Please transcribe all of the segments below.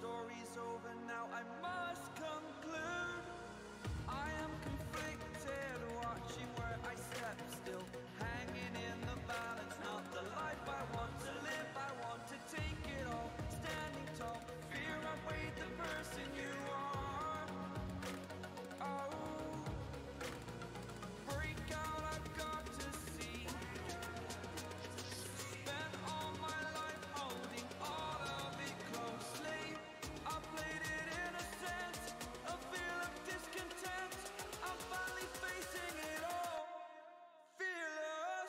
story's over now, I must conclude. I am conflicted, watching where I step still, hanging in the balance. Not the life I want to live, I want to take it all, standing tall. Fear I weighed the person you are. Oh, break out, I've got to see. Spent all my life holding all of it closely. I played it innocent, a feel of discontent. I'm finally facing it all, fearless.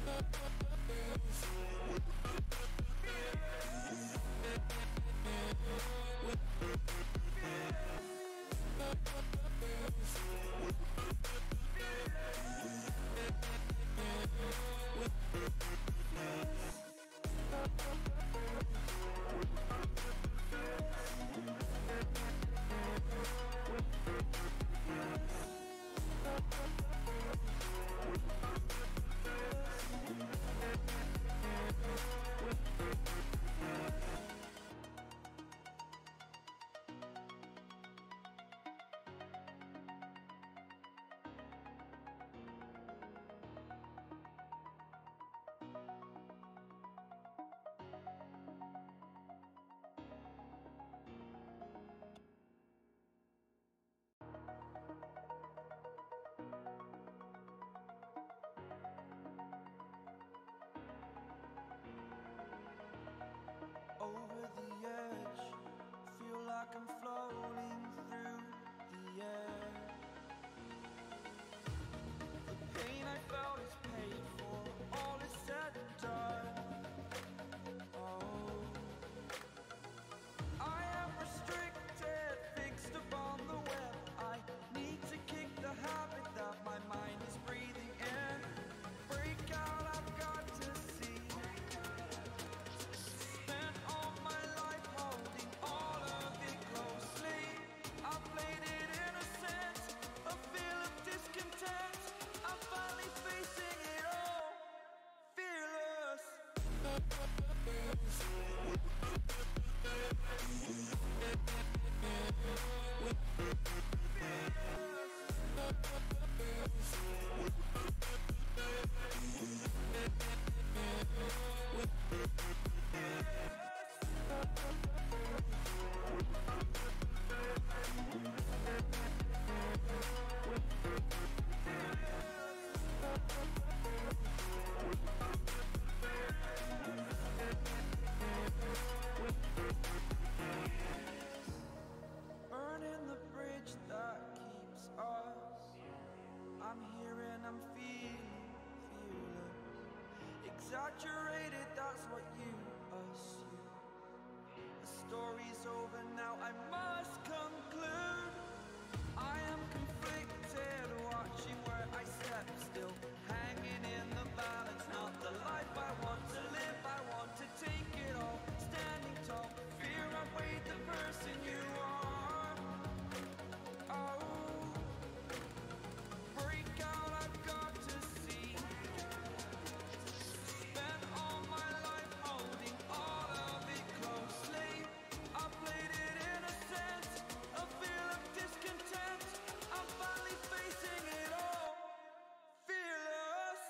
Over the edge, feel like I'm floating through the air. The pain I felt is paid for, all is said and done. Oh, I am restricted, fixed upon the web. I need to kick the habit that my mind is breathing in. Break out, I've got to see. Spent all my life holding all of it closely. I played it innocent, a feel of discontent. I'm finally facing it all, fearless. Burning the bridge that keeps us. I'm here and I'm feeling fearless. Exaggerated, that's what you assume. The story's over now, I must conclude. I am conflicted, watching where I step still, hanging in the balance. Not the life I want to live, I want to take it all, standing tall. Fear I weighed the person you are. Oh, break out, I've got to see. Spent all my life holding all of it closely. I played it innocent, a feel of discontent. I'm finally facing it all, fearless.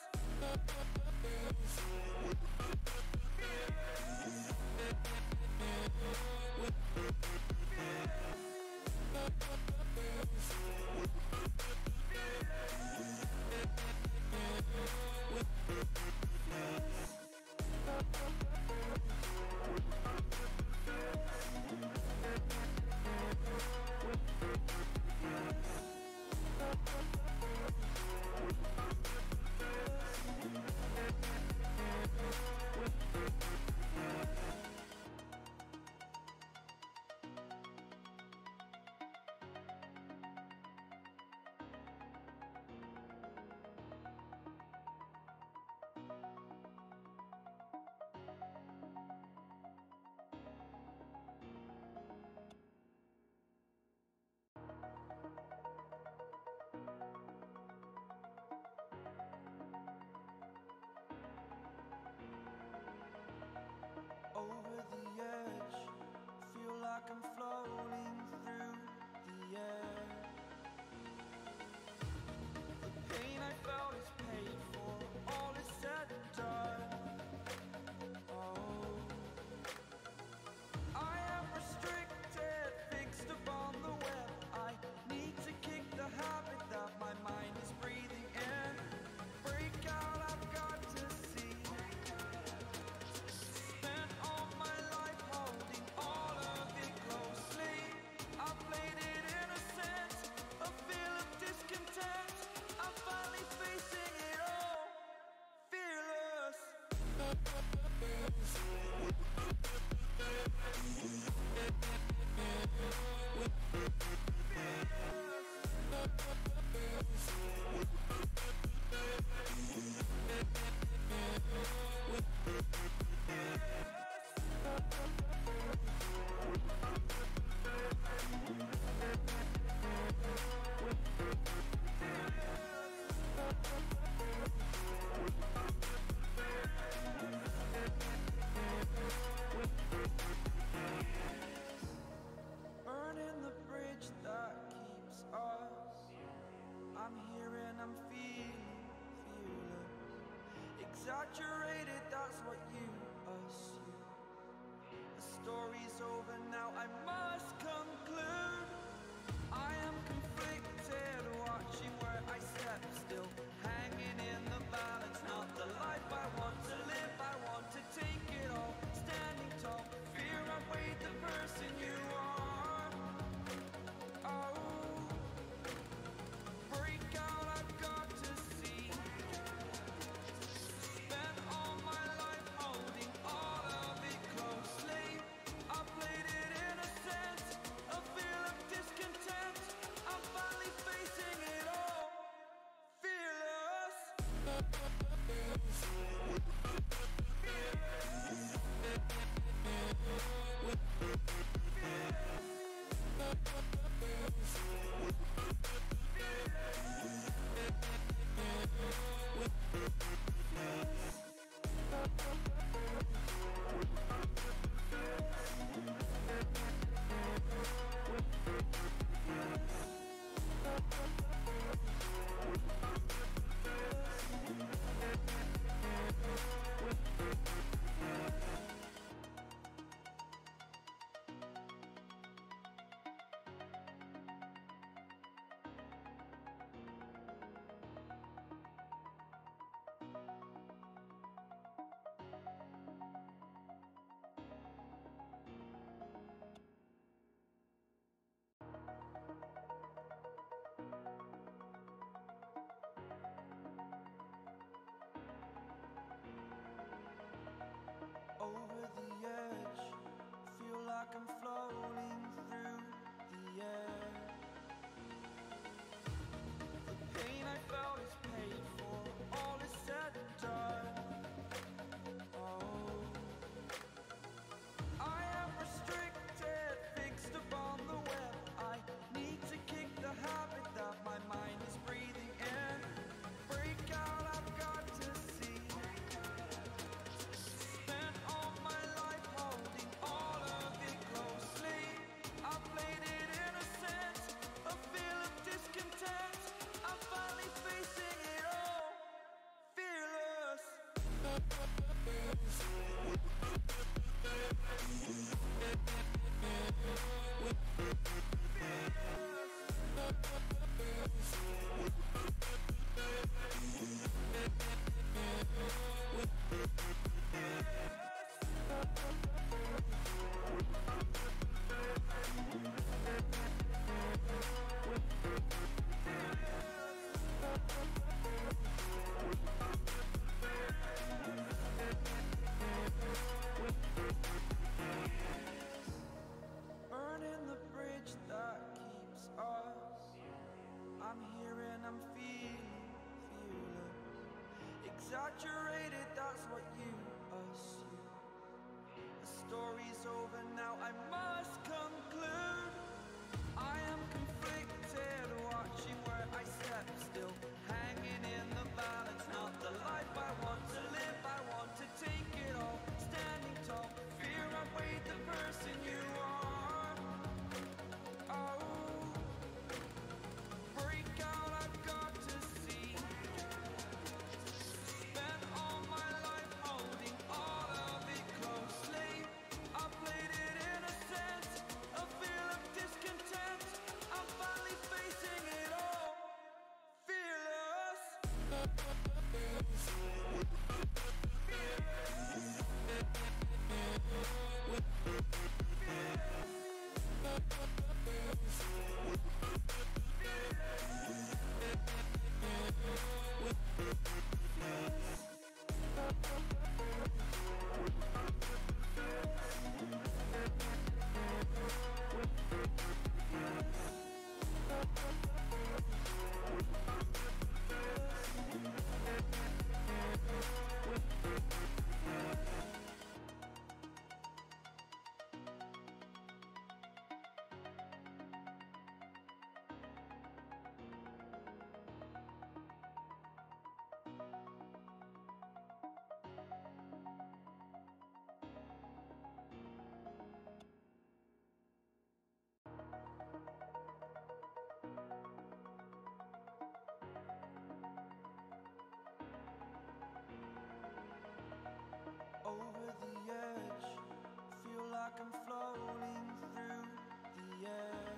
I'm floating through the air. The pain I felt is paid for, all is said and done. Oh, I am restricted, fixed upon the web. I need to kick the habit that my mind is breathing in. Break out, I've got to see. Spent all my life holding all of it closely. I played it innocent, a feel of discontent. I'm finally facing it all, fearless. Burning the bridge that keeps us. I'm here and I'm feeling fearless. Exaggerated, that's what you assume. The story's over now, I must conclude. I am conflicted, watching where I step still, hanging in the balance. Not the life I want to live, I want to take it all. Standing tall, fear outweighed the person you are. Oh, break out, I've got to see. Spent all my life holding all of it closely. I played it innocent, a feel of discontent. I'm finally facing it all, fearless. Over the edge, feel like I'm floating through the air. The pain I felt is paid for, all is said and done. Oh, I am restricted, fixed upon the web. I need to kick the habit that my mind is breathing in. Break out, I've got to see. Spent all my life holding all of it closely. I played it innocent, a feel of discontent. I'm finally facing it all, fearless. Burning the bridge that keeps us. I'm here and I'm feeling fearless. Exaggerated, that's what you assume. The story's over now, I must conclude. I am conflicted, watching where I step still, hanging in the balance. Not the life I want to live, I want to take it all. Standing tall, fear outweighed the person you are. I'm floating through the air.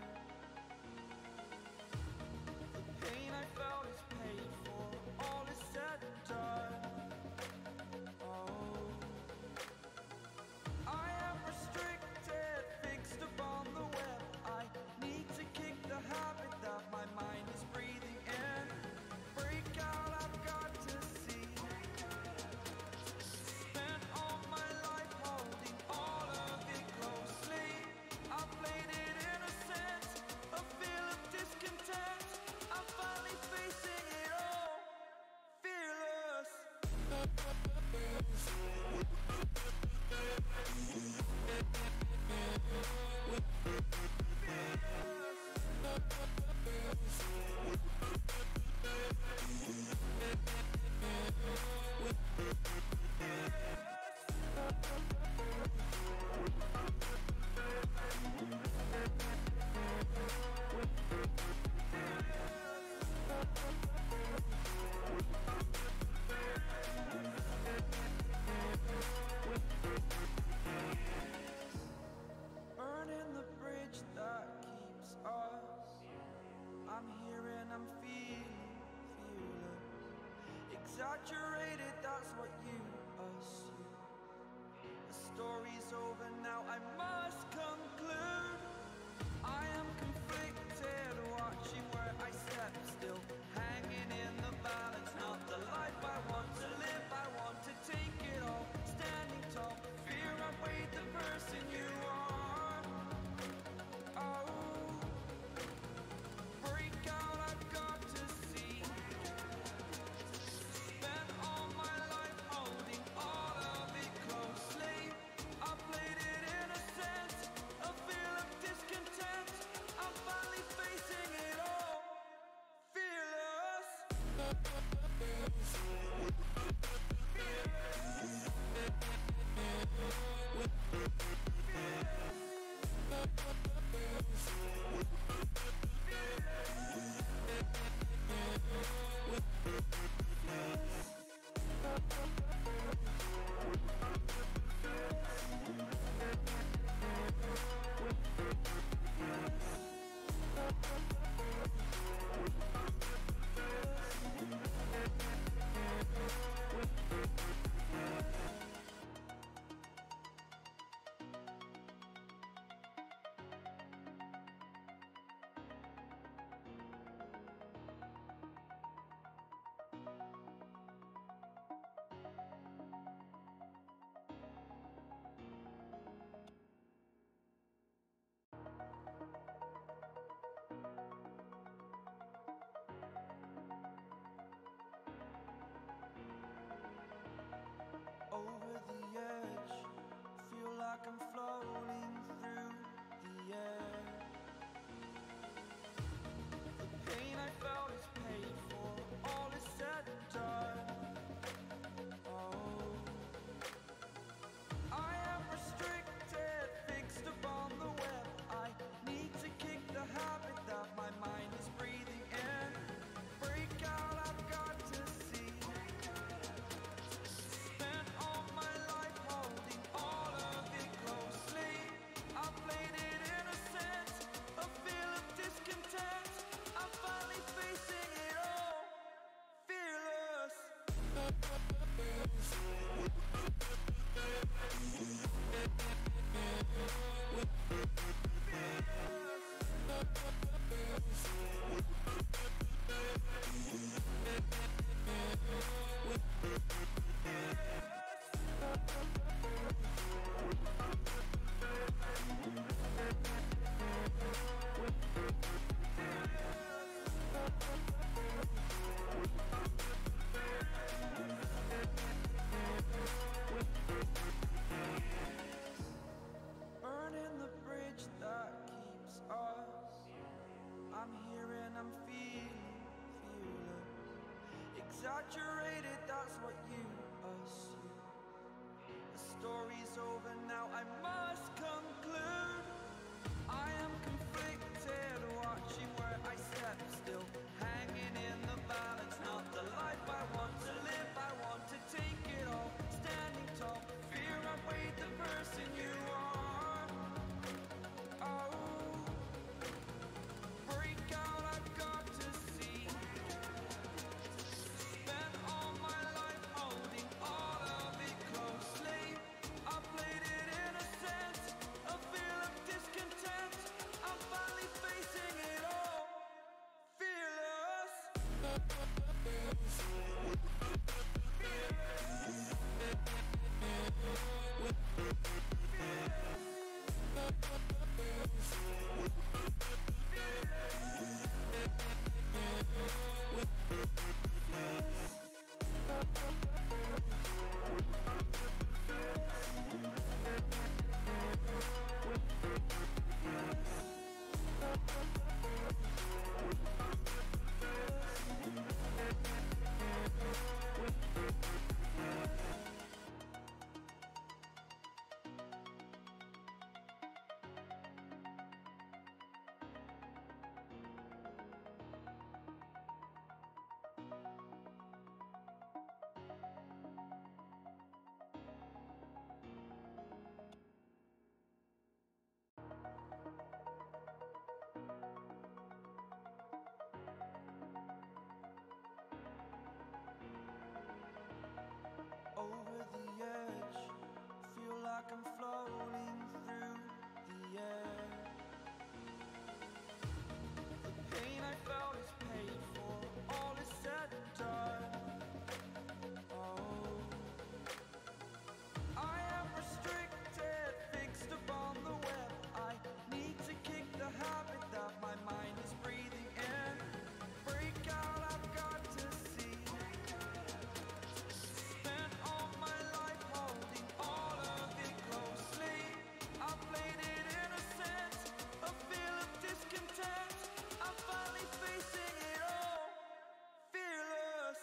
The pain I felt is paid for, all is said and done. Oh, I am restricted, fixed upon the web. I need to kick the habit that my mind is breathing in. Break out, I've got to see. Spent all my life holding all of it closely. I played it innocent, a feel of discontent. I'm finally facing it all, fearless. Burning the bridge that keeps us. I'm here and I'm feeling fearless. Exaggerated, that's what you assume. The story's over now, I must conclude. I am conflicted, watching where I step still, hanging in the balance. Not the life I want to live, I want to take it all. Standing tall, fear outweighed the person you are. Oh, break out, I've got to see. Spent all my life holding all of it closely. I played it innocent, a feel of discontent. I'm finally facing it all, fearless. Over the edge, feel like I'm floating through the air. The pain I felt is paid for, all is said and done. Oh, I am restricted, fixed upon the web. I need to kick the habit that my mind is breathing in. Break out, I've got to see. Spent all my life holding all of it closely. I played it innocent, a feel of discontent. I'm finally facing it all, fearless. Burning the bridge that keeps us. I'm here and I'm feeling fearless. Exaggerated, that's what you assume. The story's over now, I must conclude. I am conflicted, watching where I step still, hanging in the balance. Not the life I want to live, I want to take it all. Standing tall, fear outweighed the person you are. Over the edge, feel like I'm floating through the air. The pain I felt is paid for, all is said and done. Oh, I am restricted, fixed upon the web. I need to kick the habit that my mind is breathing in. Break out, I've got to see. Spent all my life holding all of it closely. I played it innocent, a feel of discontent. I'm finally facing it all, fearless.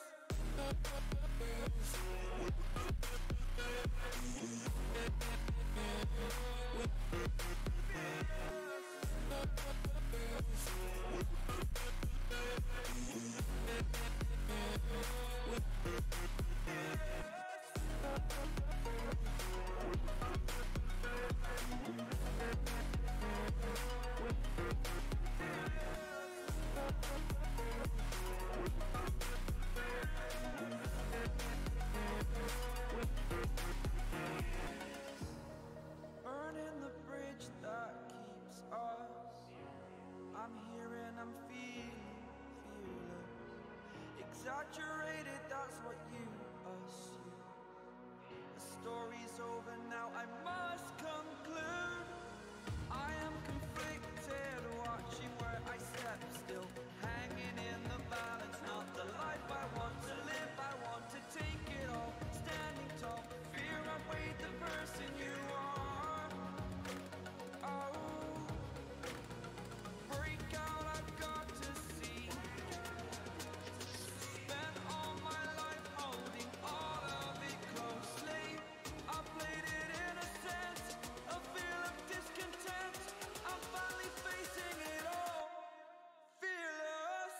Burning the bridge that keeps us. I'm here and I'm feeling fearless. Exaggerated, that's what you assume. The story's over now, I must conclude. I am conflicted, watching where I step still, hanging in the balance. Not the life I want to live, I want to take it all. Standing tall, fear I weighed the person you are. Oh, break out, I've got to see. Spent all my life holding all of it closely. I played it innocent, a feel of discontent. I'm finally facing it all, fearless.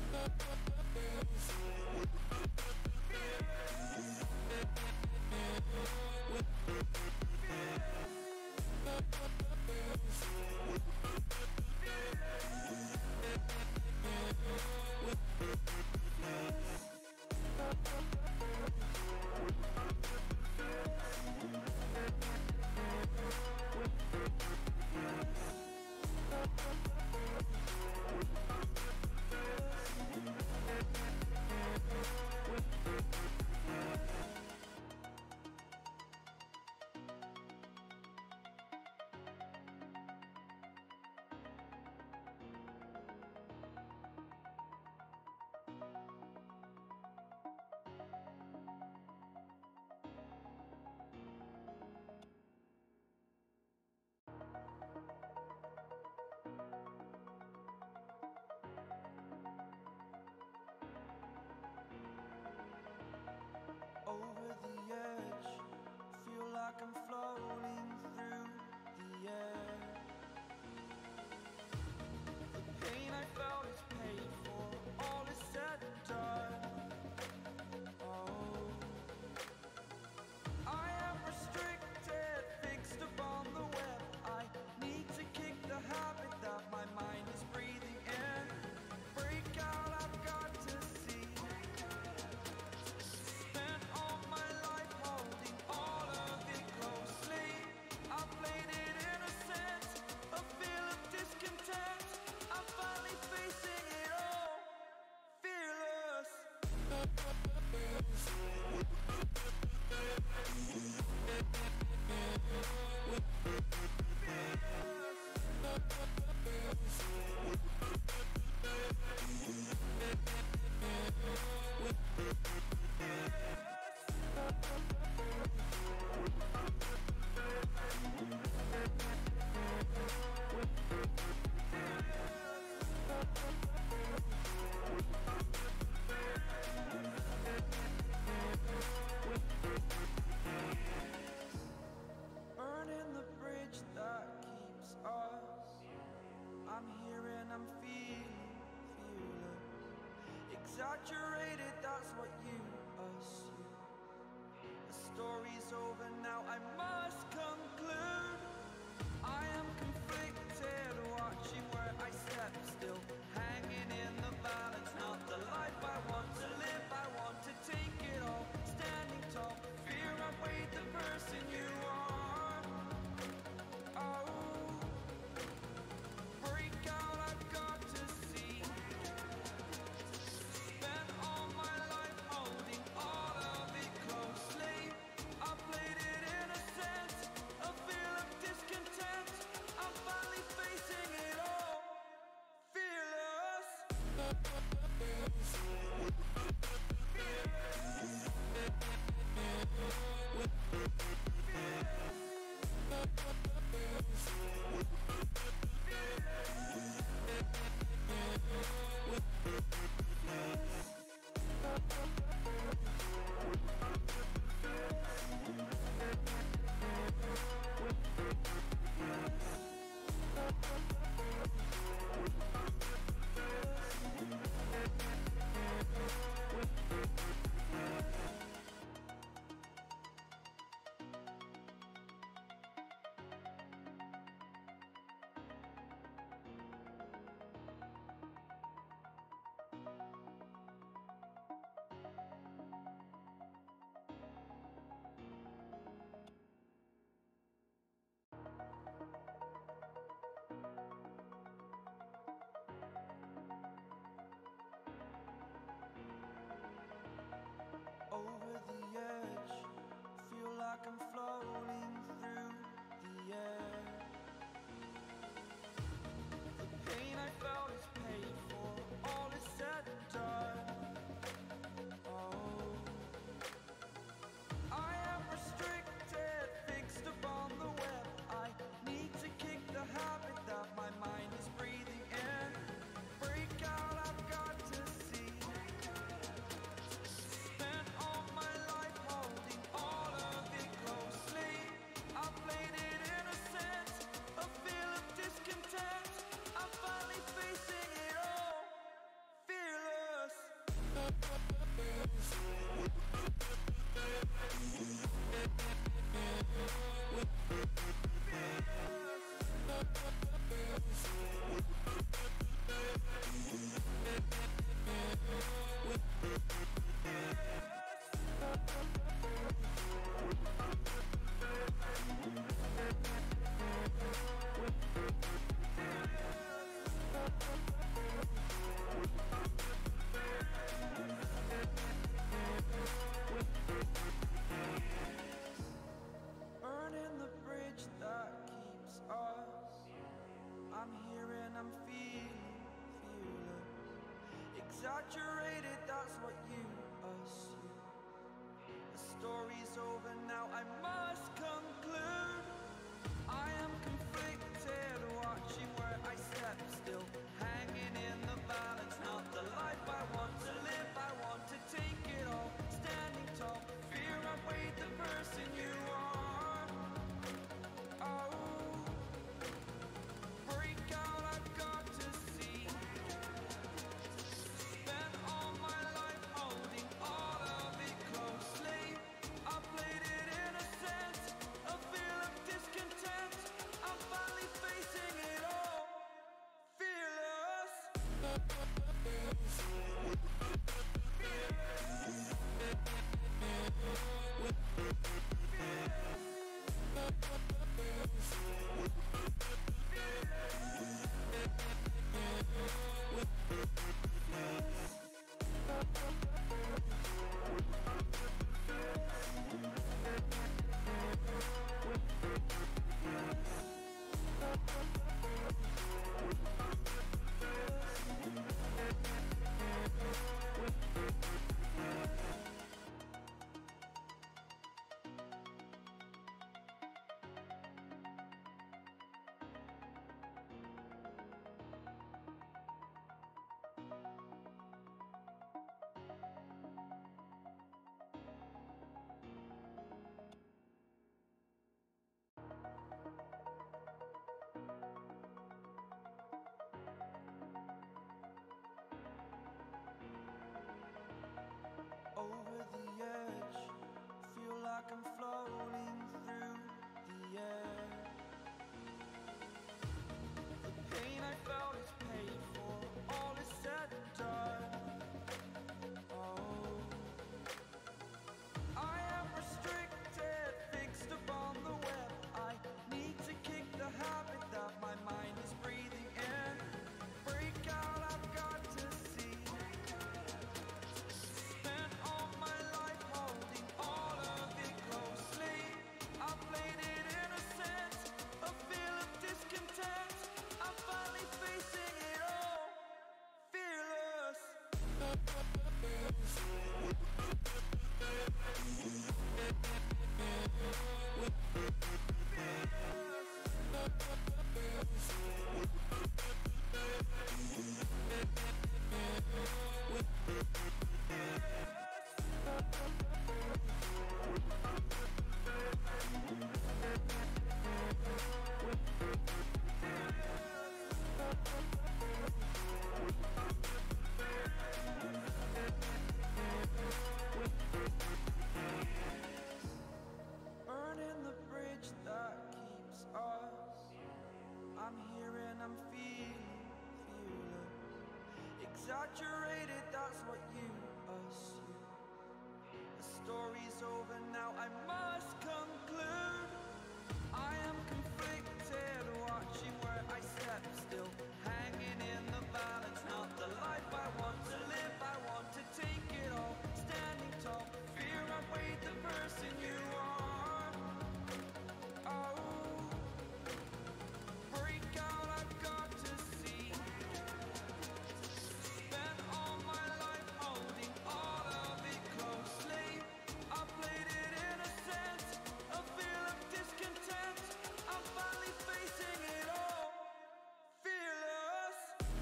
Over the edge, feel like I'm floating through the air. The pain I felt is paid for, all is said and done. Oh, I am restricted, fixed upon the web. I need to kick the habit that my mind is breathing in. Break out, I've got to see. Spent all my life holding all of it closely. I played it innocent, a feel of discontent. I'm finally facing it. Burning the bridge that keeps us. I'm here and I'm feeling fearless. Exaggerated, that's what you assume. The story's over now, I must conclude. I am conflicted, watching where I step still, hanging in the balance, not the life I want to live. I want to take it all, standing tall. Fear I've weighed the person you are. Oh, break out, I've got to see. Spent all my life holding all of it closely. I played it in a sense, a feel of discontent. I'm finally facing it all, fearless. Over the edge, feel like I'm floating through the air. The pain I felt is paid for, all is said and done. Oh, I am restricted, fixed upon the web. I need to kick the habit that my mind is breathing in. Break out, I've got to see. Spent all my life holding all of it closely. I played it in a sense, a feel of discontent. I'm finally facing it all, fearless. Burning the bridge that keeps us. I'm here and I'm feeling fearless. Exaggerated, that's what you assume. The story's over now, I must conclude. I am conflicted, watching where I step still, hanging in the balance, not the life I want to live. I want to take it all, standing tall. Fear I've weighed the person you are. Oh, break out, I've got to see. Spent all my life holding all of it closely. I played it in a sense, a feel of discontent. I'm finally facing it all, fearless. like I'm floating through the air. The pain I felt is paid for, all is said and done. Oh, I am restricted, fixed upon the web. I need to kick the habit that my mind is breathing in. Break out, I've got to see. Spent all my life holding all of it closely. I played it innocent, a feel of discontent. I'm finally facing it all, fearless. Burning the bridge that keeps us. I'm here and I'm feeling fearless. Exaggerated, that's what you assume. The story's over now, I must conclude. I am conflicted, watching where I step still, hanging in the balance. Not the life I want to live, I want to take it all. Standing tall, fear outweighed the person you are. Oh, break out, I've got to see. Spent all my life holding all of it closely. I played it innocent, a feel of discontent. I'm finally facing it all, fearless.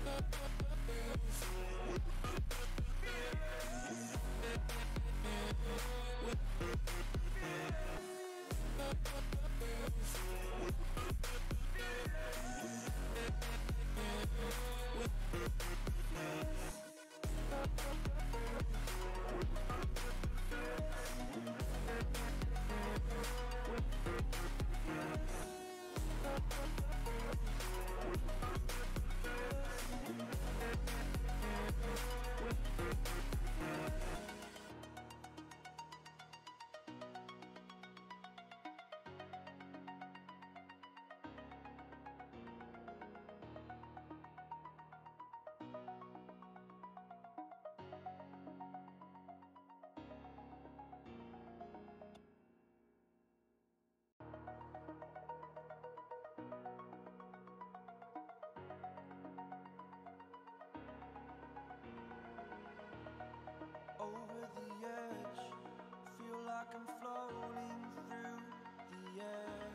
Over the edge, feel like I'm floating through the air.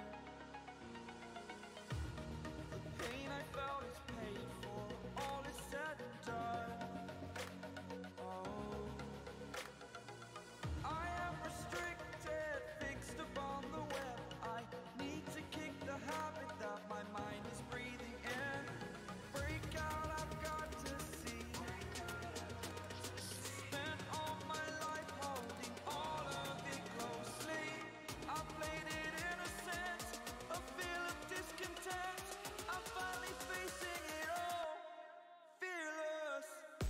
The pain I felt is paid for, all is said and done. Oh, I am restricted, fixed upon the web. I need to kick the habit that my mind is breathing in. Break out, I've got to see. Spent all my life holding all of it closely. I played it innocent, a feel of discontent. I'm finally facing it all, fearless.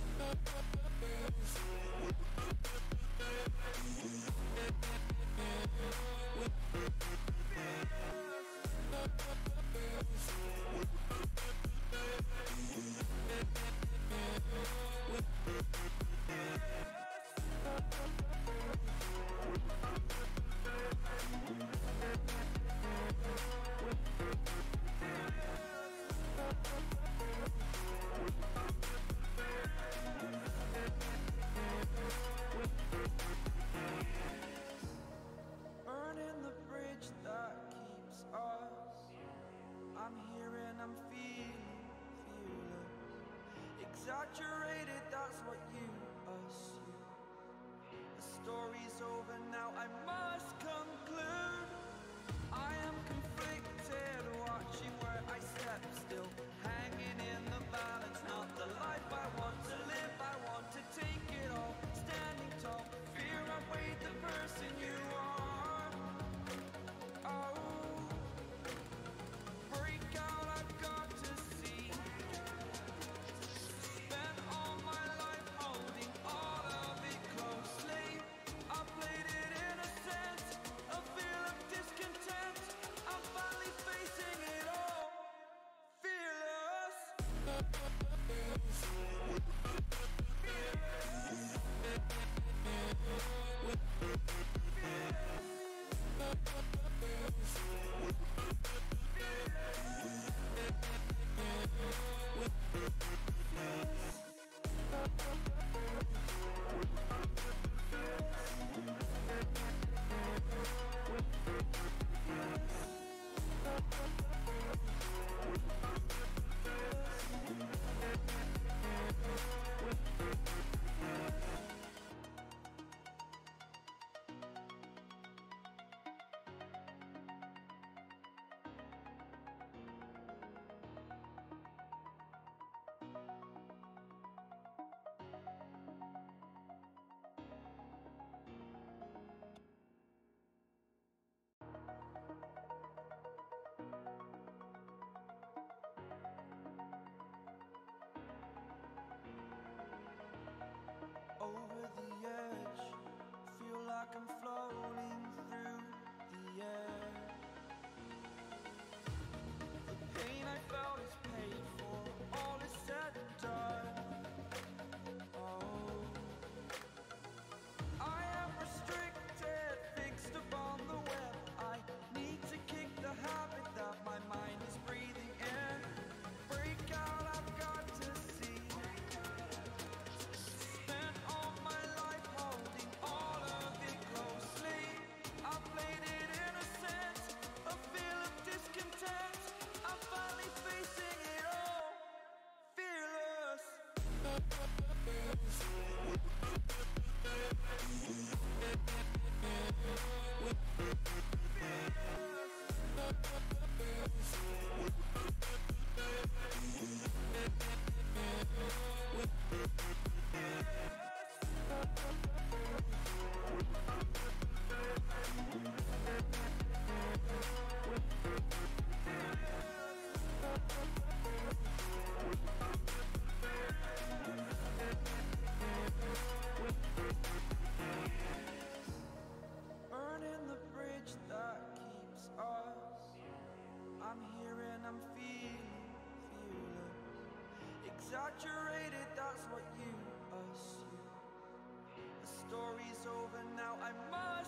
Burning the bridge that keeps us. I'm here and I'm feeling fearless. Exaggerated, that's what you assume. The story's over now, I must conclude. I am conflicted, watching where I step still, hanging in the balance. Not the life I want to live, I want to take it all. Standing tall, fear outweighed the person you are. over now, I might